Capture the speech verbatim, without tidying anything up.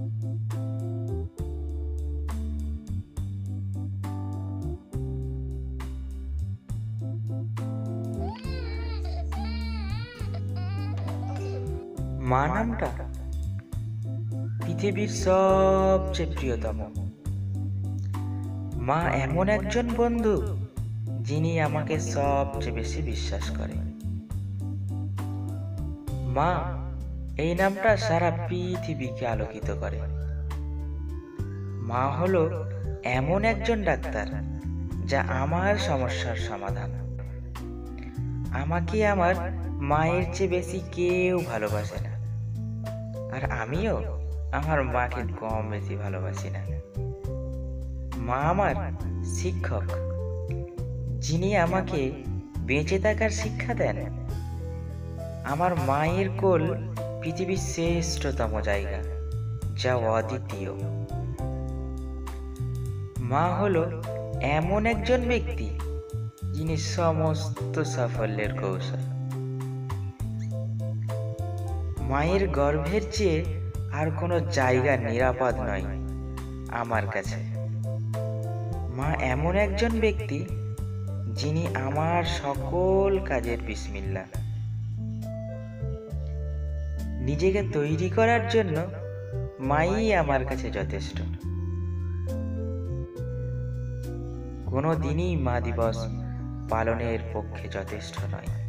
মা নামটা পৃথিবীর সবচেয়ে প্রিয়তম। মা এমন একজন বন্ধু যিনি আমাকে সবচেয়ে বেশি বিশ্বাস করে। মা এই নামটা সারা পৃথিবীকে আলোকিত করে। মা হলো এমন একজন ডাক্তার যা আমার সমস্যার সমাধান। আমাকে আমার মায়ের চেয়ে বেশি কেউ ভালোবাসে না, আর আমিও আমার মাকে কম বেশি ভালোবাসি না। মা আমার শিক্ষক, যিনি আমাকে বেঁচে থাকার শিক্ষা দেন। আমার মায়ের কোল পৃথিবীর শ্রেষ্ঠতম জায়গা, যা অদ্বিতীয়। মা হলো এমন একজন ব্যক্তি যিনি সমস্ত সাফল্যের কৌশল। মায়ের গর্ভের চেয়ে আর কোনো জায়গা নিরাপদ নয় আমার কাছে। মা এমন একজন ব্যক্তি যিনি আমার সকল কাজের বিসমিল্লা। নিজেকে তৈরি করার জন্য মাই আমার কাছে যথেষ্ট। কোনো দিনই মা দিবস পালনের পক্ষে যথেষ্ট নয়।